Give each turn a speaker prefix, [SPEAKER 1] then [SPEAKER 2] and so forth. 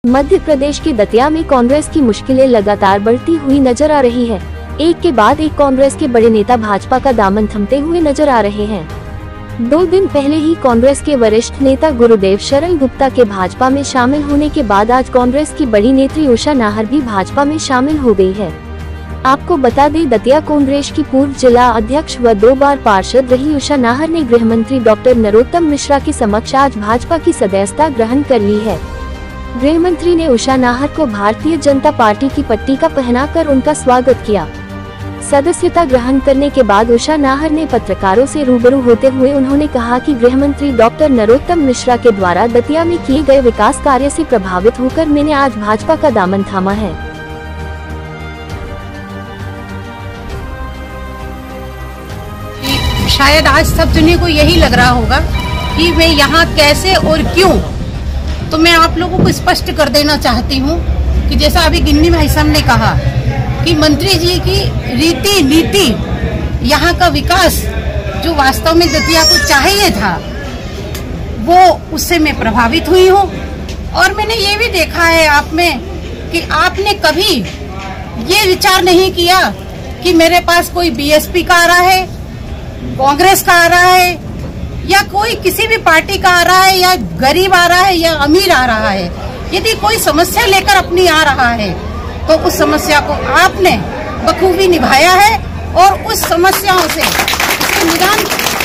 [SPEAKER 1] मध्य प्रदेश के दतिया में कांग्रेस की मुश्किलें लगातार बढ़ती हुई नजर आ रही है। एक के बाद एक कांग्रेस के बड़े नेता भाजपा का दामन थमते हुए नजर आ रहे हैं। 2 दिन पहले ही कांग्रेस के वरिष्ठ नेता गुरुदेव शरण गुप्ता के भाजपा में शामिल होने के बाद आज कांग्रेस की बड़ी नेत्री उषा नाहर भी भाजपा में शामिल हो गई है। आपको बता दें, दतिया कांग्रेस की पूर्व जिला अध्यक्ष व 2 बार पार्षद रही उषा नाहर ने गृह मंत्री डॉक्टर नरोत्तम मिश्रा के समक्ष आज भाजपा की सदस्यता ग्रहण कर ली है। गृह मंत्री ने उषा नाहर को भारतीय जनता पार्टी की पट्टी का पहनाकर उनका स्वागत किया। सदस्यता ग्रहण करने के बाद उषा नाहर ने पत्रकारों से रूबरू होते हुए उन्होंने कहा कि गृह मंत्री डॉक्टर नरोत्तम मिश्रा के द्वारा दतिया में किए गए विकास कार्य से प्रभावित होकर मैंने आज भाजपा का दामन थामा है।
[SPEAKER 2] शायद आज सब जने को यही लग रहा होगा कि मैं यहाँ कैसे और क्यों, तो मैं आप लोगों को स्पष्ट कर देना चाहती हूँ कि जैसा अभी गिन्नी भाई साहब ने कहा कि मंत्री जी की रीति नीति, यहाँ का विकास जो वास्तव में दतिया को चाहिए था, वो उससे मैं प्रभावित हुई हूँ। और मैंने ये भी देखा है आप में कि आपने कभी ये विचार नहीं किया कि मेरे पास कोई बीएसपी का आ रहा है, कांग्रेस का आ रहा है, या कोई किसी भी पार्टी का आ रहा है, या गरीब आ रहा है या अमीर आ रहा है। यदि कोई समस्या लेकर अपनी आ रहा है तो उस समस्या को आपने बखूबी निभाया है और उस समस्याओं से निदान